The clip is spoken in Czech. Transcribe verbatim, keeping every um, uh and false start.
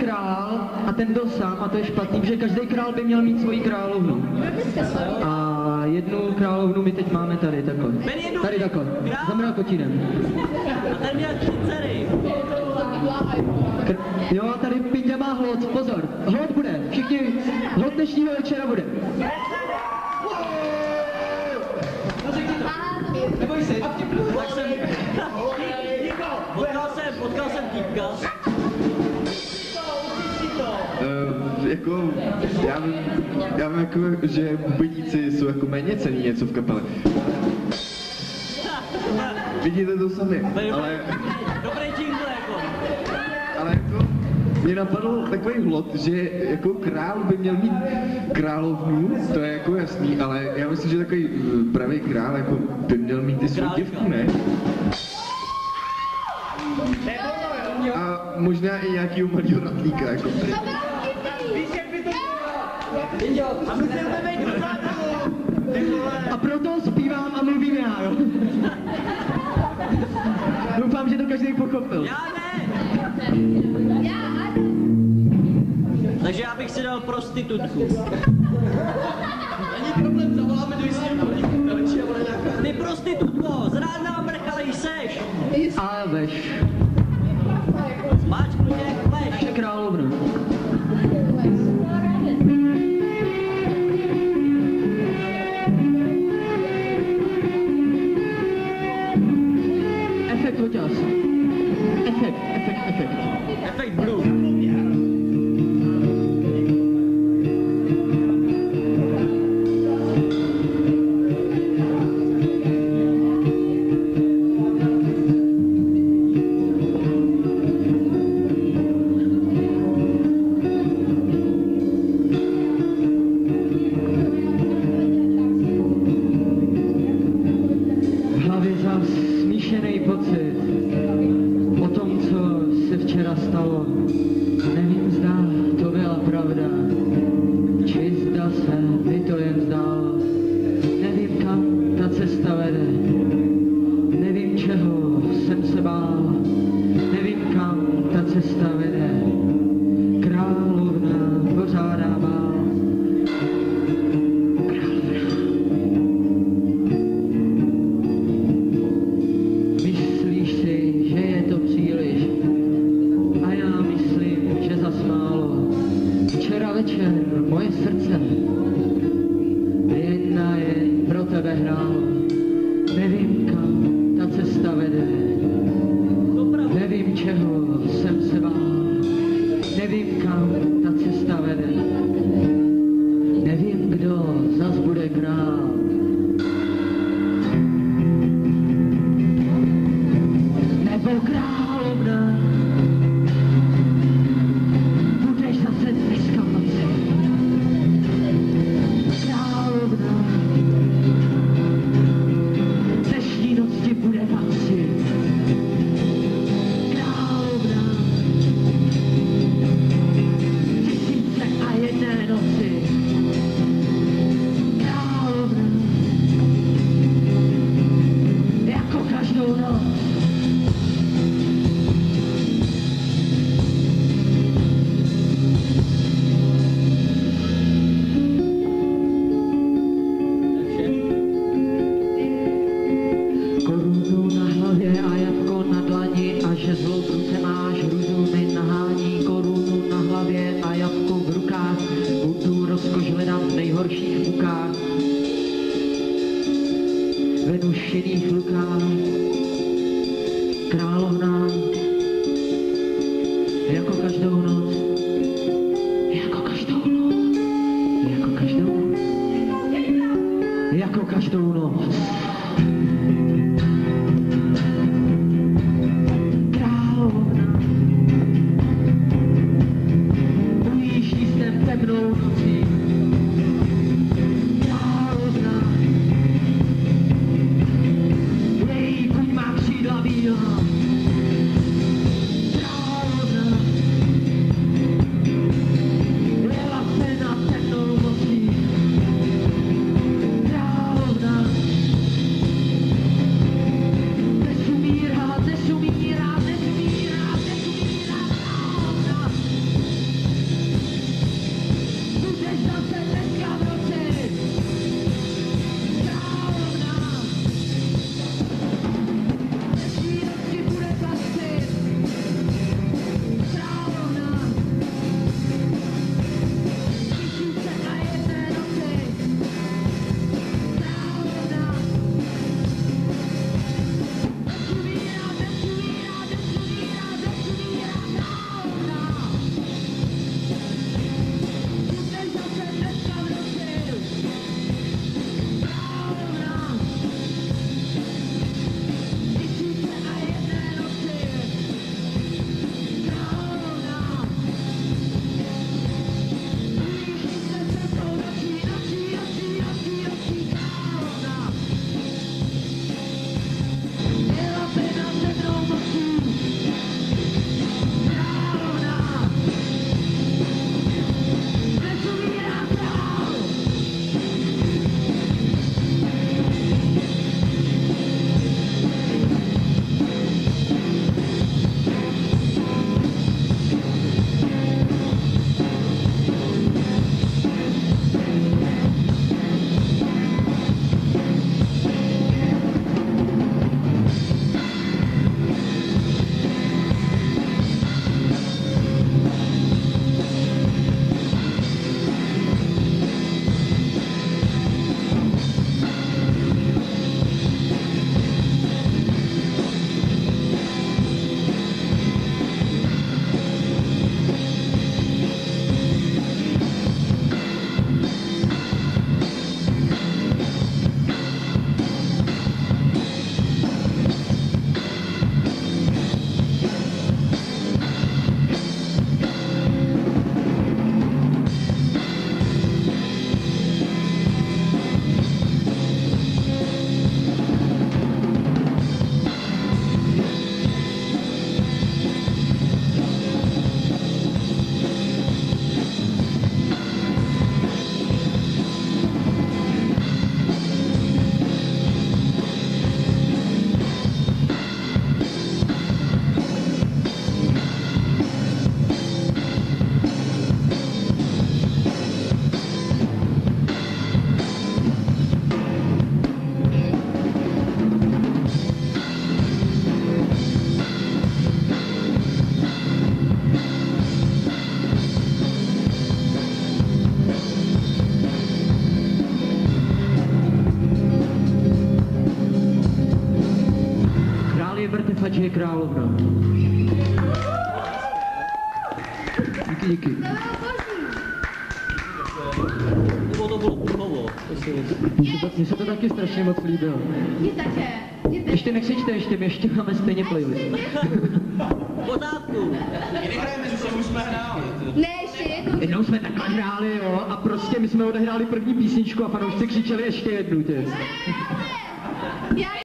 král a ten byl sám a to je špatný, protože každý král by měl mít svoji královnu. A jednu královnu my teď máme tady, takhle. Tady takhle, za mrakotínem. A ten měl tři dcery. K jo, a tady Pinda má hlod, pozor, hlod bude, všichni, hlod dnešního večera bude. Neboj se, tak jsem... Potkal jsem, potkal jsem týpka. Uh, jako, já vím, já vím jako, že bubeníci jsou jako méně cenní něco v kapele. Vidíte to sami, ale... Dobrý jingle jako. Ale jako, mě napadl takový hlod, že jako král by měl mít královnu, to je jako jasný, ale já myslím, že takový pravý král jako by měl mít i svou děvku, ne? A možná i nějakýho malýho ratlíka, jako. A proto zpívám a mluvím já, jo? Doufám, že to každý pochopil. Já ne! Takže já bych si dal prostitutku. Není problém, zavoláme do jistého. Ty prostitutko, zrádná brchalej seš! A veš. Máčku tě, veš! Naše královna. Efekt hoťas. Efekt, efekt, efekt. Efekt blue. je královna. Díky, díky. Nebo to bylo půlovo. Mně se to taky strašně moc líbilo. Mě také. Mě také. Ještě nekřičte, ještě, my ještě máme stejně playlist. V pořádku. Nehrajeme, že už jsme hráli. Ne, ještě jednou. Jednou jsme takhle hráli, jo, a prostě my jsme odehráli první písničku a fanoušci křičeli ještě jednu, tě. Já